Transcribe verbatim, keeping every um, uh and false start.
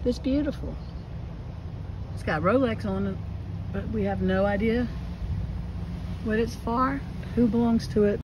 It's beautiful. It's got Rolex on it, but we have no idea what it's for, who belongs to it.